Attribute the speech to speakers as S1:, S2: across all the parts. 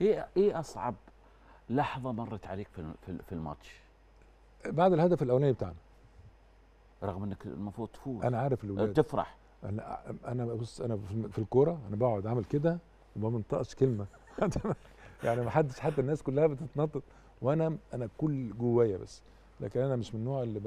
S1: ايه اصعب لحظه مرت عليك في الماتش؟
S2: بعد الهدف الاولاني بتاعنا.
S1: رغم انك المفروض تفوز،
S2: انا عارف الاولاد.
S1: تفرح.
S2: انا بص، انا في الكوره انا بقعد اعمل كده وما بنطقش كلمه. يعني ما حدش، حتى الناس كلها بتتنطط وانا كل جوايا بس. لكن انا مش من النوع اللي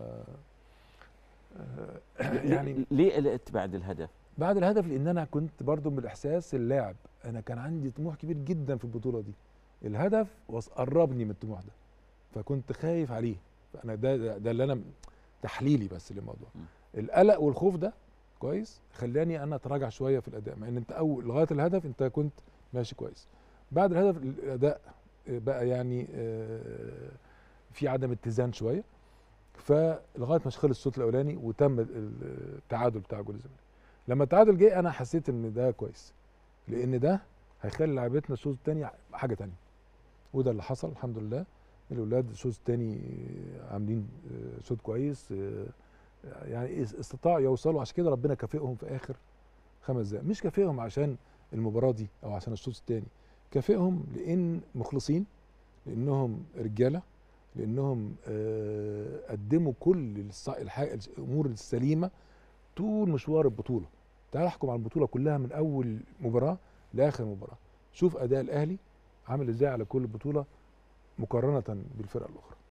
S2: يعني
S1: ليه قلقت بعد الهدف؟
S2: بعد الهدف لان انا كنت برضو بالاحساس اللاعب، انا كان عندي طموح كبير جدا في البطوله دي. الهدف قربني من الطموح ده، فكنت خايف عليه. فانا ده اللي انا تحليلي بس للموضوع. القلق والخوف ده كويس خلاني انا اتراجع شويه في الاداء، مع ان انت اول لغايه الهدف انت كنت ماشي كويس. بعد الهدف الاداء بقى يعني في عدم اتزان شويه، فلغايه ما خلص الشوط الاولاني وتم التعادل بتاع جول الزمالك. لما التعادل جه انا حسيت ان ده كويس، لان ده هيخلي لعيبتنا الشوط الثاني حاجه ثانيه، وده اللي حصل الحمد لله. الاولاد الشوط الثاني عاملين شوط كويس، يعني استطاعوا يوصلوا، عشان كده ربنا كافئهم في اخر 5 دقائق. مش كافئهم عشان المباراه دي او عشان الشوط الثاني، كافئهم لان مخلصين، لانهم رجاله، لانهم قدموا كل الامور السليمه طول مشوار البطوله. تعال احكم على البطوله كلها من اول مباراه لاخر مباراه، شوف اداء الاهلي عامل ازاي على كل بطوله مقارنه بالفرق الاخرى.